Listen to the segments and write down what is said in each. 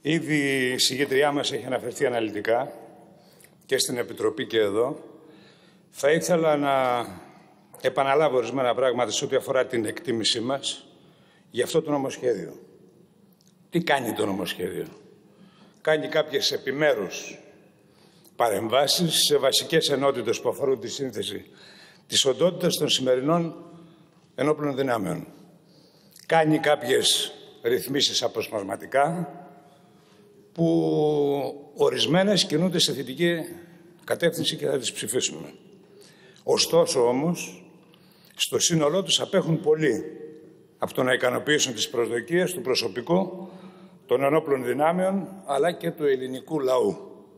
Ήδη η συγγετριά μας έχει αναφερθεί αναλυτικά και στην Επιτροπή και εδώ. Θα ήθελα να επαναλάβω ορισμένα πράγματα σε ό,τι αφορά την εκτίμησή μας για αυτό το νομοσχέδιο. Τι κάνει το νομοσχέδιο? Κάνει κάποιες επιμέρους παρεμβάσεις σε βασικές ενότητες που αφορούν τη σύνθεση της οντότητας των σημερινών ενόπλων δυνάμεων. Κάνει κάποιες ρυθμίσεις αποσπασματικά που ορισμένες κινούνται σε θετική κατεύθυνση και θα τις ψηφίσουμε. Ωστόσο όμως, στο σύνολό τους απέχουν πολύ από το να ικανοποιήσουν τις προσδοκίες του προσωπικού των ενόπλων δυνάμεων αλλά και του ελληνικού λαού.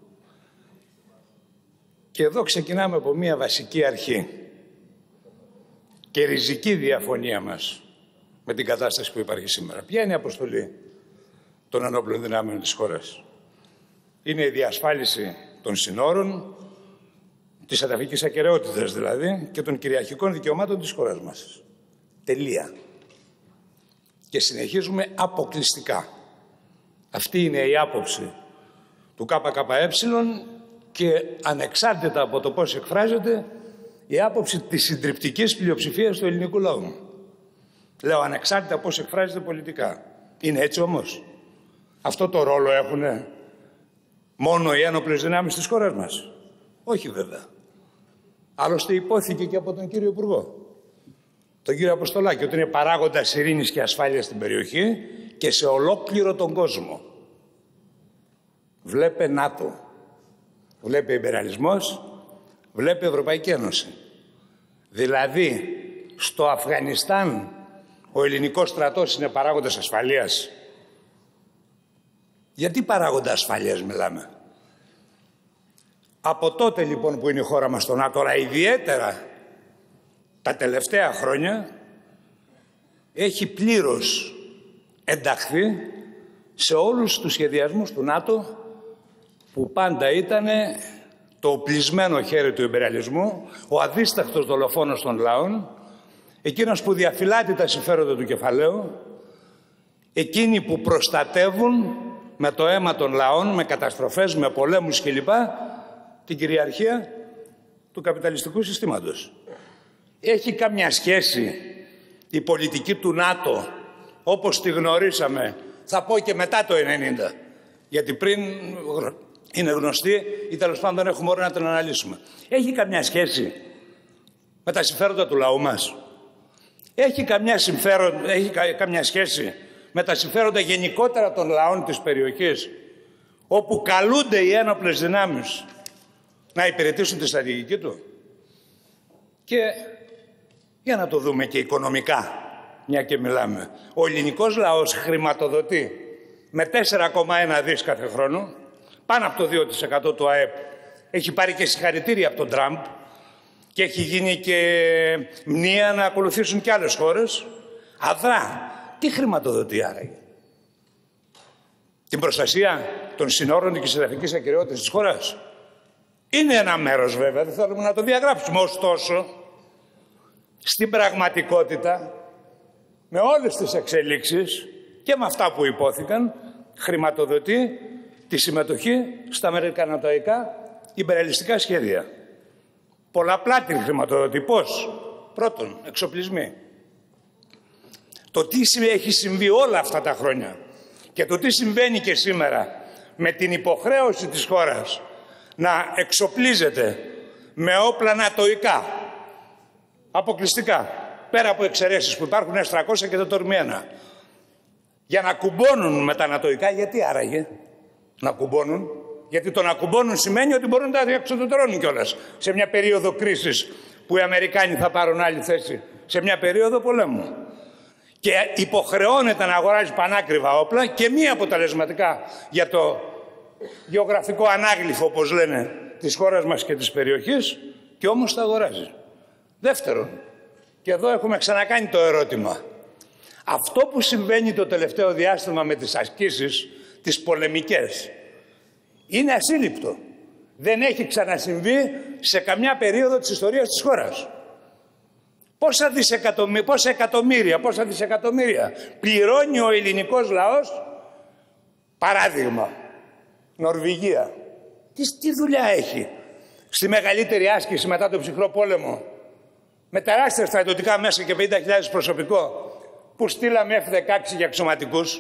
Και εδώ ξεκινάμε από μία βασική αρχή και ριζική διαφωνία μας με την κατάσταση που υπάρχει σήμερα. Ποια είναι η αποστολή των ενόπλων δυνάμεων της χώρας? Είναι η διασφάλιση των συνόρων, της εδαφικής ακεραιότητας δηλαδή και των κυριαρχικών δικαιωμάτων της χώρας μας. Τελεία. Και συνεχίζουμε αποκλειστικά. Αυτή είναι η άποψη του ΚΚΕ και ανεξάρτητα από το πώς εκφράζεται η άποψη της συντριπτικής πλειοψηφίας του ελληνικού λαού. Λέω ανεξάρτητα πώς εκφράζεται πολιτικά. Είναι έτσι όμως? Αυτό το ρόλο έχουν μόνο οι ένοπλες δυνάμεις της χώρας μας? Όχι βέβαια. Άλλωστε υπόθηκε και από τον κύριο Υπουργό, τον κύριο Αποστολάκη, ότι είναι παράγοντας ειρήνης και ασφάλειας στην περιοχή και σε ολόκληρο τον κόσμο. Βλέπε ΝΑΤΟ, βλέπει ιμπεριαλισμός, βλέπει Ευρωπαϊκή Ένωση. Δηλαδή, στο Αφγανιστάν ο ελληνικός στρατός είναι παράγοντας ασφαλείας. Γιατί παράγοντα ασφαλείας μιλάμε? Από τότε λοιπόν που είναι η χώρα μας στο ΝΑΤΟ, αλλά ιδιαίτερα τα τελευταία χρόνια, έχει πλήρως ενταχθεί σε όλους τους σχεδιασμούς του ΝΑΤΟ που πάντα ήταν το οπλισμένο χέρι του ιμπεριαλισμού, ο αδίσταχτος δολοφόνος των λαών, εκείνος που διαφυλάττει τα συμφέροντα του κεφαλαίου, εκείνοι που προστατεύουν με το αίμα των λαών, με καταστροφές, με πολέμους κλπ. Την κυριαρχία του καπιταλιστικού συστήματος. Έχει καμιά σχέση η πολιτική του ΝΑΤΟ όπως τη γνωρίσαμε, θα πω και μετά το 1990, γιατί πριν είναι γνωστή ή τέλος πάντων έχουμε ώρα να την αναλύσουμε. Έχει καμιά σχέση με τα συμφέροντα του λαού μας? Έχει καμιά σχέση με τα συμφέροντα γενικότερα των λαών της περιοχής, όπου καλούνται οι ένοπλες δυνάμεις να υπηρετήσουν τη στρατηγική του? Και για να το δούμε και οικονομικά, μια και μιλάμε. Ο ελληνικός λαός χρηματοδοτεί με 4,1 δις κάθε χρόνο, πάνω από το 2% του ΑΕΠ. Έχει πάρει και συγχαρητήρια από τον Τραμπ και έχει γίνει και μνήα να ακολουθήσουν και άλλες χώρες. Αδρά. Τι χρηματοδοτεί άραγε? Την προστασία των συνόρων και της εδαφικής ακεραιότητας της χώρας? Είναι ένα μέρος βέβαια, δεν θέλουμε να το διαγράψουμε. Ωστόσο, στην πραγματικότητα, με όλες τις εξελίξεις και με αυτά που υπόθηκαν, χρηματοδοτεί τη συμμετοχή στα αμερικανοτοϊκά ιμπεριαλιστικά σχέδια. Πολλαπλά την χρηματοδοτεί. Πώς? Πρώτον, εξοπλισμοί. Το τι έχει συμβεί όλα αυτά τα χρόνια και το τι συμβαίνει και σήμερα με την υποχρέωση της χώρας να εξοπλίζεται με όπλα νατοϊκά, αποκλειστικά, πέρα από εξαιρέσεις που υπάρχουν S-300 και το τορμιένα, για να κουμπώνουν με τα νατοϊκά. Γιατί άραγε να κουμπώνουν? Γιατί το να κουμπώνουν σημαίνει ότι μπορούν να τα εξοδετερώνουν κιόλας σε μια περίοδο κρίσης που οι Αμερικάνοι θα πάρουν άλλη θέση, σε μια περίοδο πολέμου. Και υποχρεώνεται να αγοράζει πανάκριβα όπλα και μη αποτελεσματικά για το γεωγραφικό ανάγλυφο, όπως λένε, της χώρας μας και της περιοχής, και όμως τα αγοράζει. Δεύτερον, και εδώ έχουμε ξανακάνει το ερώτημα, αυτό που συμβαίνει το τελευταίο διάστημα με τις ασκήσεις, τις πολεμικές, είναι ασύλληπτο. Δεν έχει ξανασυμβεί σε καμιά περίοδο της ιστορίας της χώρας. Πόσα δισεκατομμύρια πληρώνει ο ελληνικός λαός Παράδειγμα, Νορβηγία. Τι δουλειά έχει στη μεγαλύτερη άσκηση μετά τον ψυχρό πόλεμο, με τεράστια στρατιωτικά μέσα και 50.000 προσωπικό, που στείλαμε F-16 για αξιωματικούς.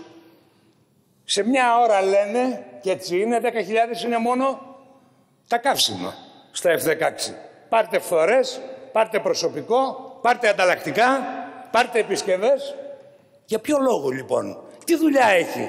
Σε μια ώρα λένε, και έτσι είναι, 10.000 είναι μόνο τα καύσιμα στα F-16. Πάρτε φθορές, πάρτε προσωπικό, πάρτε ανταλλακτικά, πάρτε επισκευές. Για ποιο λόγο λοιπόν, τι δουλειά έχει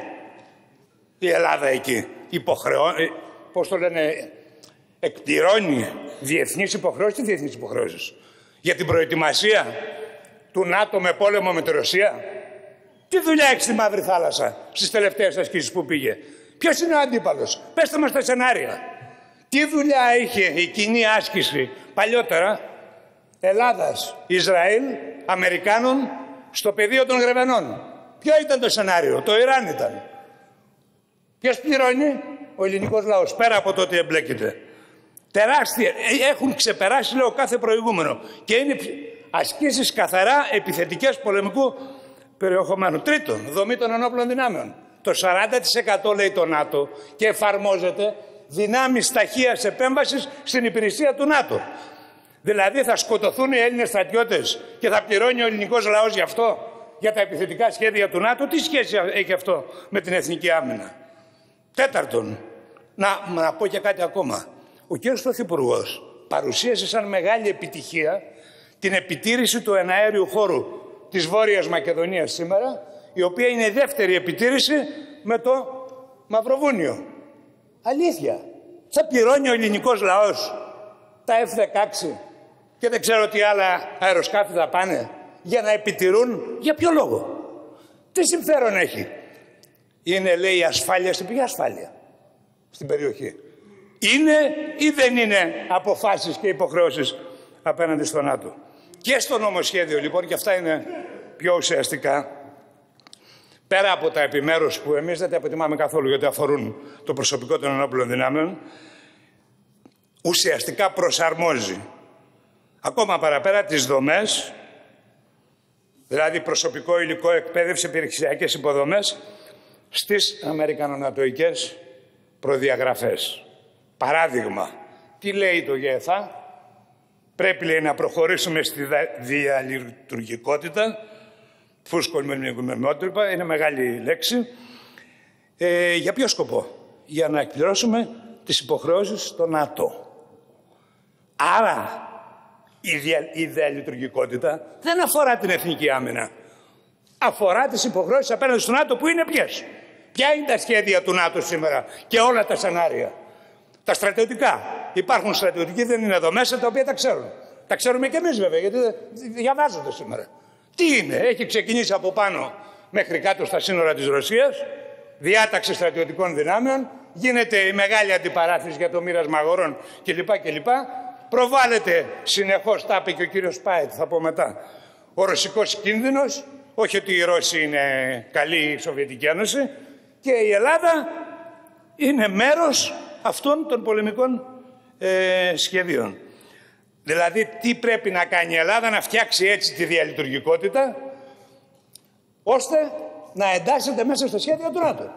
η Ελλάδα εκεί? Υποχρεώνει, πώς το λένε, εκπληρώνει διεθνείς υποχρεώσεις. Τι διεθνείς υποχρεώσεις? Για την προετοιμασία του ΝΑΤΟ με πόλεμο με τη Ρωσία? Τι δουλειά έχει στη Μαύρη Θάλασσα στις τελευταίες ασκήσεις που πήγε? Ποιος είναι ο αντίπαλος? Πέστε μας τα σενάρια. Τι δουλειά είχε η κοινή άσκηση παλιότερα Ελλάδας, Ισραήλ, Αμερικάνων στο πεδίο των Γρεβενών? Ποιο ήταν το σενάριο? Το Ιράν ήταν. Ποιος πληρώνει? Ο ελληνικός λαός, πέρα από το ότι εμπλέκεται. Τεράστια. Έχουν ξεπεράσει, λέω, κάθε προηγούμενο. Και είναι ασκήσεις καθαρά επιθετικές πολεμικού περιεχομένου. Τρίτον, δομή των ενόπλων δυνάμεων. Το 40% λέει το ΝΑΤΟ και εφαρμόζεται δυνάμεις ταχείας επέμβασης στην υπηρεσία του ΝΑΤΟ. Δηλαδή θα σκοτωθούν οι Έλληνες στρατιώτες και θα πληρώνει ο ελληνικός λαός γι' αυτό, για τα επιθετικά σχέδια του ΝΑΤΟ? Τι σχέση έχει αυτό με την εθνική άμυνα? Τέταρτον, να πω και κάτι ακόμα. Ο κ. Πρωθυπουργός παρουσίασε σαν μεγάλη επιτυχία την επιτήρηση του εναέριου χώρου της Βόρειας Μακεδονίας σήμερα, η οποία είναι η δεύτερη επιτήρηση με το Μαυροβούνιο. Αλήθεια. Θα πληρώνει ο ελληνικός λαός τα F-16 και δεν ξέρω τι άλλα αεροσκάφη θα πάνε για να επιτηρούν? Για ποιο λόγο? Τι συμφέρον έχει? Είναι, λέει, ασφάλεια στην ποια ασφάλεια στην περιοχή? Είναι ή δεν είναι αποφάσεις και υποχρεώσεις απέναντι στο ΝΑΤΟ? Και στο νομοσχέδιο λοιπόν, και αυτά είναι πιο ουσιαστικά, πέρα από τα επιμέρους που εμείς δεν τα αποτιμάμε καθόλου γιατί αφορούν το προσωπικό των ενόπλων δυνάμεων, ουσιαστικά προσαρμόζει ακόμα παραπέρα τις δομές, δηλαδή προσωπικό υλικό, εκπαίδευση, επιχειρησιακές υποδομές, στις αμερικανονατοικές προδιαγραφές. Παράδειγμα, τι λέει το ΓΕΘΑ? Πρέπει, λέει, να προχωρήσουμε στη διαλειτουργικότητα, φούσκολμενικότητα, είναι μεγάλη λέξη. Για ποιο σκοπό? Για να εκπληρώσουμε τις υποχρεώσεις στο ΝΑΤΟ. Άρα η διαλειτουργικότητα δεν αφορά την εθνική άμυνα. Αφορά τις υποχρεώσεις απέναντι στο ΝΑΤΟ, που είναι ποιες? Ποια είναι τα σχέδια του ΝΑΤΟ σήμερα και όλα τα σενάρια? Τα στρατιωτικά. Υπάρχουν στρατιωτικοί, δεν είναι εδώ μέσα, τα οποία τα ξέρουν. Τα ξέρουμε και εμείς βέβαια, γιατί διαβάζονται σήμερα. Τι είναι? Έχει ξεκινήσει από πάνω μέχρι κάτω στα σύνορα της Ρωσίας, διάταξη στρατιωτικών δυνάμεων, γίνεται η μεγάλη αντιπαράθεση για το μοίρασμα αγορών κλπ. Προβάλλεται συνεχώς, τα είπε και ο κύριος Πάετ, θα πω μετά, ο ρωσικός κίνδυνος, όχι ότι οι Ρώσοι είναι καλή η Σοβιετική Ένωση, και η Ελλάδα είναι μέρος αυτών των πολεμικών σχεδίων. Δηλαδή, τι πρέπει να κάνει η Ελλάδα? Να φτιάξει έτσι τη διαλειτουργικότητα, ώστε να εντάσσεται μέσα στα σχέδια του ΝΑΤΟ.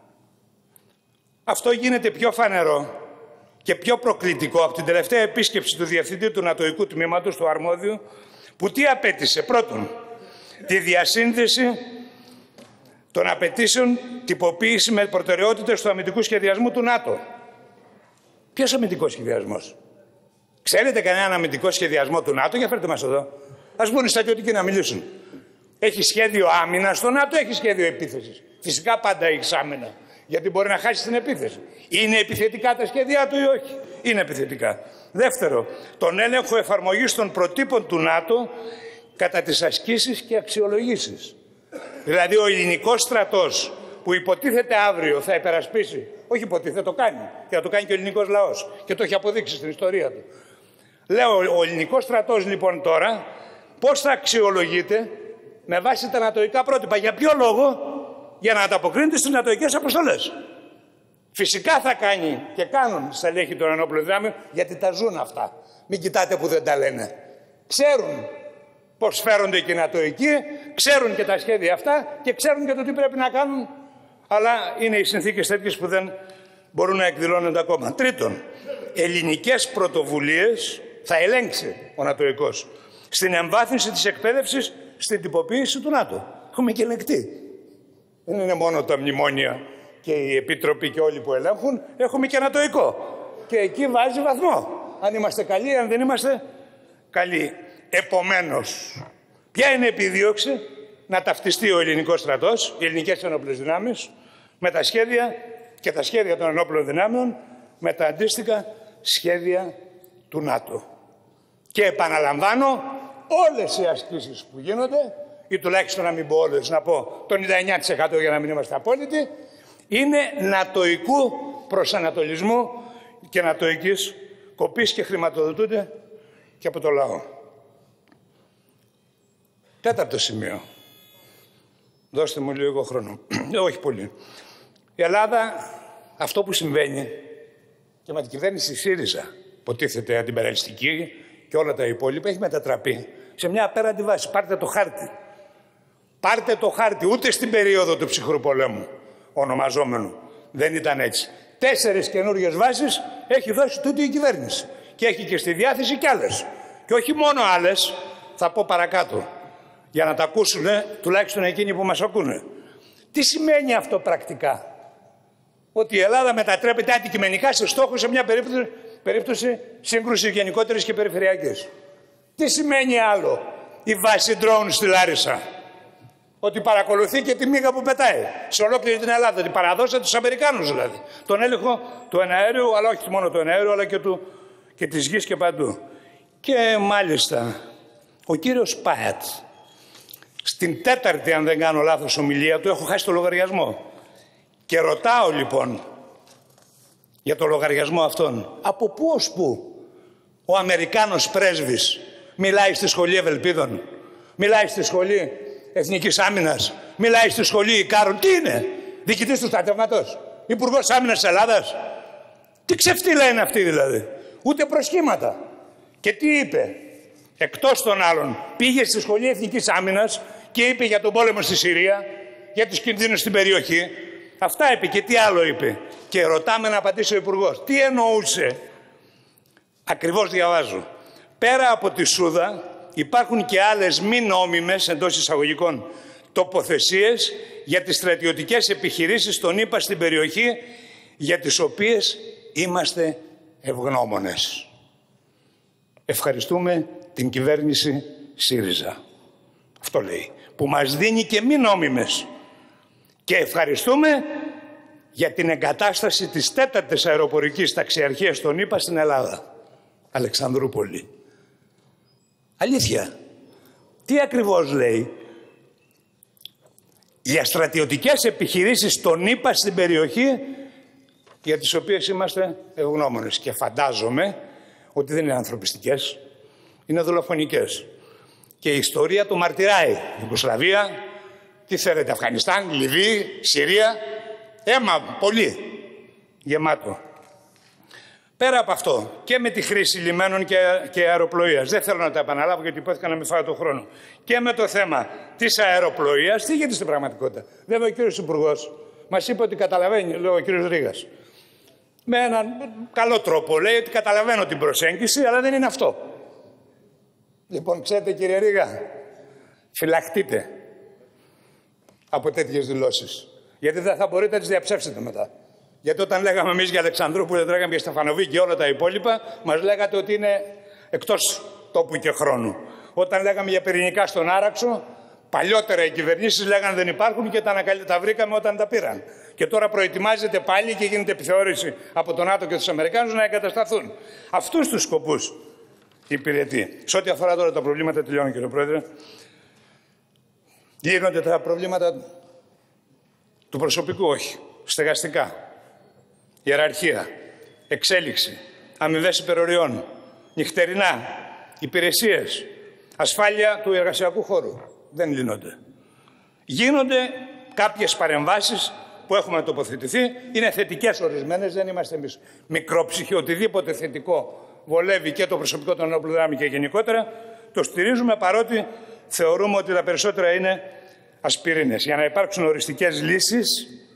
Αυτό γίνεται πιο φανερό και πιο προκλητικό από την τελευταία επίσκεψη του Διευθυντή του Νατοϊκού Τμήματος, του Αρμόδιου, που τι απέτησε? Πρώτον, τη διασύνδεση των απαιτήσεων τυποποίηση με προτεραιότητες του αμυντικού σχεδιασμού του ΝΑΤΟ. Ποιος αμυντικός σχεδιασμός? Ξέρετε κανέναν αμυντικό σχεδιασμό του ΝΑΤΟ? Για φέρτε μας εδώ. Ας βγουν οι στρατιωτικοί να μιλήσουν. Έχει σχέδιο άμυνας στο ΝΑΤΟ, έχει σχέδιο επίθεσης? Φυσικά πάντα έχει άμυνα. Γιατί μπορεί να χάσει την επίθεση. Είναι επιθετικά τα σχέδιά του ή όχι? Είναι επιθετικά. Δεύτερο, τον έλεγχο εφαρμογής των προτύπων του ΝΑΤΟ κατά τις ασκήσεις και αξιολογήσεις. Δηλαδή ο ελληνικός στρατός που υποτίθεται αύριο θα υπερασπίσει, όχι υποτίθεται, το κάνει, και θα το κάνει και ο ελληνικός λαός και το έχει αποδείξει στην ιστορία του. Λέω, ο ελληνικός στρατός λοιπόν τώρα πώς θα αξιολογείται? Με βάση τα νατοϊκά πρότυπα. Για ποιο λόγο? Για να ανταποκρίνεται στις νατοϊκές αποστολές. Φυσικά θα κάνει και κάνουν στελέχη των ενόπλων δυνάμεων, γιατί τα ζουν αυτά. Μην κοιτάτε που δεν τα λένε. Ξέρουν πώς φέρονται και οι νατοϊκοί, ξέρουν και τα σχέδια αυτά και ξέρουν και το τι πρέπει να κάνουν αλλά είναι οι συνθήκες τέτοιες που δεν μπορούν να εκδηλώνονται ακόμα. Τρίτον, ελληνικές πρωτοβουλίες θα ελέγξει ο Νατοϊκός στην εμβάθυνση της εκπαίδευσης στην τυποποίηση του ΝΑΤΟ. Έχουμε και ελεγκτή. Δεν είναι μόνο τα μνημόνια και οι επίτροποι και όλοι που ελέγχουν, έχουμε και Νατοϊκό. Και εκεί βάζει βαθμό. Αν είμαστε καλοί, αν δεν είμαστε καλοί. Επομένως, ποια είναι η επιδίωξη? Να ταυτιστεί ο ελληνικός στρατός, οι ελληνικές ενόπλες δυνάμεις, με τα σχέδια και τα σχέδια των ενόπλων δυνάμεων, με τα αντίστοιχα σχέδια του ΝΑΤΟ. Και επαναλαμβάνω, όλες οι ασκήσεις που γίνονται, ή τουλάχιστον να μην πω όλες, να πω το 99% για να μην είμαστε απόλυτοι, είναι νατοϊκού προσανατολισμού και νατοϊκής κοπής και χρηματοδοτούνται και από το λαό. Τέταρτο σημείο. Δώστε μου λίγο χρόνο. Όχι πολύ. Η Ελλάδα, αυτό που συμβαίνει και με την κυβέρνηση ΣΥΡΙΖΑ, υποτίθεται αντιπεραλιστική και όλα τα υπόλοιπα, έχει μετατραπεί σε μια απέραντη βάση. Πάρτε το χάρτη. Πάρτε το χάρτη. Ούτε στην περίοδο του ψυχρού πολέμου, ονομαζόμενου, δεν ήταν έτσι. 4 καινούριες βάσεις έχει δώσει τούτη η κυβέρνηση. Και έχει και στη διάθεση κι άλλες. Και όχι μόνο άλλες, θα πω παρακάτω, για να τα ακούσουν τουλάχιστον εκείνοι που μας ακούνε. Τι σημαίνει αυτό πρακτικά? Ότι η Ελλάδα μετατρέπεται αντικειμενικά σε στόχο σε μια περίπτωση σύγκρουσης γενικότερης και περιφερειακής. Τι σημαίνει άλλο η βάση drone στη Λάρισα? Ότι παρακολουθεί και τη μύγα που πετάει σε ολόκληρη την Ελλάδα. Ότι παραδώσατε τους Αμερικάνους δηλαδή. Τον έλεγχο του εναέριου, αλλά όχι μόνο του εναέριου, αλλά και της γης και παντού. Και μάλιστα ο κύριος Πάετ, στην 4η, αν δεν κάνω λάθος, ομιλία του, έχω χάσει το λογαριασμό. Και ρωτάω λοιπόν για το λογαριασμό αυτόν, από πού ως πού ο Αμερικάνος πρέσβης μιλάει στη Σχολή Ευελπίδων, μιλάει στη Σχολή Εθνικής Άμυνας, μιλάει στη Σχολή Ικάρων. Τι είναι? Διοικητής του στρατεύματος, Υπουργός Άμυνας της Ελλάδας? Τι ξεφτύλα είναι αυτή δηλαδή? Ούτε προσχήματα. Και τι είπε? Εκτός των άλλων, πήγε στη Σχολή Εθνικής Άμυνας και είπε για τον πόλεμο στη Συρία, για τους κινδύνους στην περιοχή. Αυτά είπε. Και τι άλλο είπε? Και ρωτάμε να απαντήσει ο Υπουργός. Τι εννοούσε? Ακριβώς διαβάζω. Πέρα από τη Σούδα υπάρχουν και άλλες μη νόμιμες, εντός εισαγωγικών, τοποθεσίες για τις στρατιωτικές επιχειρήσεις των ΗΠΑ στην περιοχή, για τις οποίες είμαστε ευγνώμονες. Ευχαριστούμε την κυβέρνηση ΣΥΡΙΖΑ. Αυτό λέει. Που μας δίνει και μη νόμιμες. Και ευχαριστούμε για την εγκατάσταση της 4ης αεροπορικής ταξιαρχίας των ΗΠΑ στην Ελλάδα. Αλεξανδρούπολη. Αλήθεια. Τι ακριβώς λέει? Για στρατιωτικές επιχειρήσεις των ΗΠΑ στην περιοχή, για τις οποίες είμαστε ευγνώμονες. Και φαντάζομαι ότι δεν είναι ανθρωπιστικές, είναι δολοφονικές. Και η ιστορία το μαρτυράει. Ιουγκοσλαβία, τι θέλετε, Αφγανιστάν, Λιβύη, Συρία, αίμα πολύ γεμάτο. Πέρα από αυτό, και με τη χρήση λιμένων και αεροπλοείας, δεν θέλω να τα επαναλάβω γιατί υπόθηκα να μην φάω τον χρόνο, και με το θέμα της αεροπλοείας, τι γίνεται στην πραγματικότητα? Βέβαια ο κύριος Υπουργός μας είπε ότι καταλαβαίνει, λέω ο κύριος Ρήγας, με έναν καλό τρόπο λέει ότι καταλαβαίνω την προσέγγιση, αλλά δεν είναι αυτό. Λοιπόν, ξέρετε κύριε Ρήγα, φυλαχτείτε από τέτοιες δηλώσεις. Γιατί δεν θα μπορείτε να τις διαψεύσετε μετά. Γιατί όταν λέγαμε εμείς για Αλεξανδρούπολη, δεν λέγαμε για Στεφανοβή και όλα τα υπόλοιπα, μας λέγατε ότι είναι εκτός τόπου και χρόνου. Όταν λέγαμε για πυρηνικά στον Άραξο, παλιότερα οι κυβερνήσεις λέγανε δεν υπάρχουν και τα βρήκαμε όταν τα πήραν. Και τώρα προετοιμάζεται πάλι και γίνεται επιθεώρηση από τον ΝΑΤΟ και τους Αμερικάνους να εγκατασταθούν. Αυτούς τους σκοπούς υπηρετεί. Σε ό,τι αφορά τώρα τα προβλήματα, τελειώνω κύριε Πρόεδρε, λύνονται τα προβλήματα του προσωπικού? Όχι. Στεγαστικά, ιεραρχία, εξέλιξη, αμοιβές υπεροριών, νυχτερινά, υπηρεσίες, ασφάλεια του εργασιακού χώρου. Δεν λύνονται. Γίνονται κάποιες παρεμβάσεις που έχουμε τοποθετηθεί, είναι θετικές ορισμένες, δεν είμαστε εμείς μικρόψυχοι, οτιδήποτε θετικό βολεύει και το προσωπικό των ενόπλων δυνάμεων και γενικότερα, το στηρίζουμε, παρότι θεωρούμε ότι τα περισσότερα είναι ασπιρίνες. Για να υπάρξουν οριστικές λύσεις,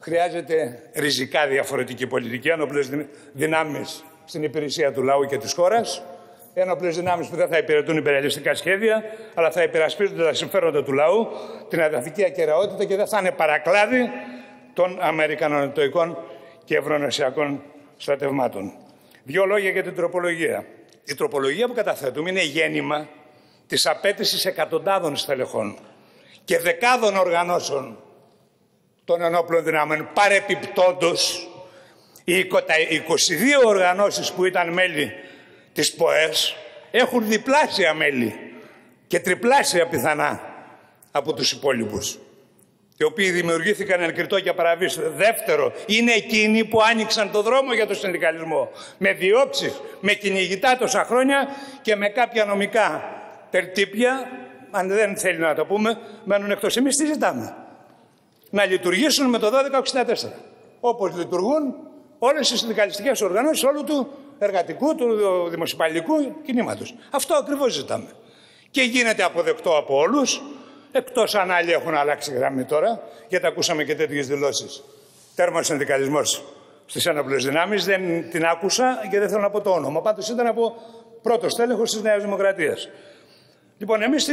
χρειάζεται ριζικά διαφορετική πολιτική, ένοπλες δυνάμεις στην υπηρεσία του λαού και της χώρας, ένοπλες δυνάμεις που δεν θα υπηρετούν υπεραλιστικά σχέδια, αλλά θα υπερασπίζονται τα συμφέροντα του λαού, την εδαφική ακεραιότητα και δεν θα είναι παρακλάδι των αμερικανονοτοικών και ευρωενωσιακών στρατευμάτων. Δύο λόγια για την τροπολογία. Η τροπολογία που καταθέτουμε είναι γέννημα της απέτησης εκατοντάδων στελεχών και δεκάδων οργανώσεων των ενόπλων δυνάμεων. Παρεπιπτόντως, οι 22 οργανώσεις που ήταν μέλη της ΠΟΕΣ έχουν διπλάσια μέλη και τριπλάσια πιθανά από τους υπόλοιπους, οι οποίοι δημιουργήθηκαν εν κριτώ και παραβίαση. Δεύτερο, είναι εκείνοι που άνοιξαν το δρόμο για τον συνδικαλισμό με διώξεις, με κυνηγητά τόσα χρόνια και με κάποια νομικά τερτύπια, αν δεν θέλει να το πούμε, μένουν εκτός. Εμείς τι ζητάμε? Να λειτουργήσουν με το 1264, όπως λειτουργούν όλες οι συνδικαλιστικές οργανώσεις όλου του εργατικού, του δημοσιοπαλληλικού κινήματος. Αυτό ακριβώς ζητάμε. Και γίνεται αποδεκτό από όλους, εκτός αν άλλοι έχουν αλλάξει γραμμή τώρα, γιατί ακούσαμε και τέτοιες δηλώσεις. Τέρμα συνδικαλισμός στις ένοπλες δυνάμεις, δεν την άκουσα και δεν θέλω να πω το όνομα. Πάντως ήταν από πρώτος τέλεχος της Νέας Δημοκρατίας. Λοιπόν, εμείς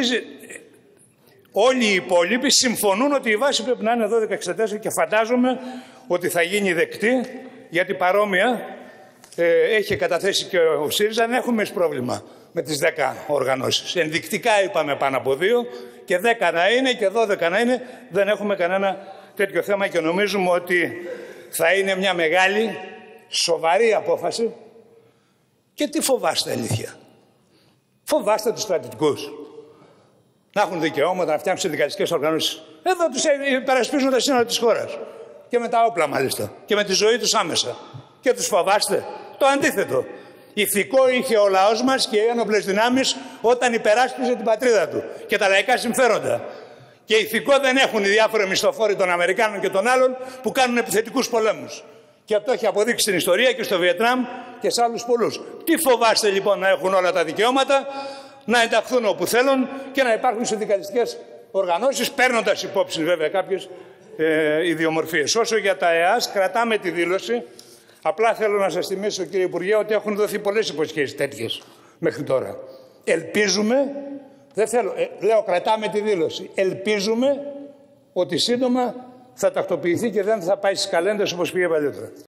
όλοι οι υπόλοιποι συμφωνούν ότι η βάση πρέπει να είναι 1264 και φαντάζομαι ότι θα γίνει δεκτή, γιατί παρόμοια έχει καταθέσει και ο ΣΥΡΙΖΑ. Δεν έχουμε πρόβλημα με τις 10 οργανώσεις. Ενδεικτικά είπαμε πάνω από 2 και 10 να είναι και 12 να είναι. Δεν έχουμε κανένα τέτοιο θέμα και νομίζουμε ότι θα είναι μια μεγάλη, σοβαρή απόφαση. Και τι φοβάστε αλήθεια? Φοβάστε τους στρατιωτικούς να έχουν δικαιώματα, να φτιάξουν συνδικαλιστικές οργανώσεις? Εδώ τους υπερασπίζουν τα σύνορα της χώρας. Και με τα όπλα μάλιστα. Και με τη ζωή τους άμεσα. Και τους φοβάστε? Το αντίθετο. Ηθικό είχε ο λαός μας και οι ένοπλες δυνάμεις όταν υπεράσπιζε την πατρίδα του και τα λαϊκά συμφέροντα. Και ηθικό δεν έχουν οι διάφοροι μισθοφόροι των Αμερικάνων και των άλλων που κάνουν επιθετικούς πολέμους. Και αυτό έχει αποδείξει στην ιστορία και στο Βιετνάμ και σε άλλους πολλούς. Τι φοβάστε λοιπόν να έχουν όλα τα δικαιώματα, να ενταχθούν όπου θέλουν και να υπάρχουν συνδικαλιστικές οργανώσεις, παίρνοντας υπόψη βέβαια κάποιες ιδιομορφίες. Όσο για τα ΕΑΣ, κρατάμε τη δήλωση. Απλά θέλω να σας θυμίσω, κύριε Υπουργέ, ότι έχουν δοθεί πολλές υποσχέσεις τέτοιες μέχρι τώρα. Ελπίζουμε, δεν θέλω, λέω κρατάμε τη δήλωση, ελπίζουμε ότι σύντομα θα τακτοποιηθεί και δεν θα πάει στις καλέντες όπως πήγε παλιότερα.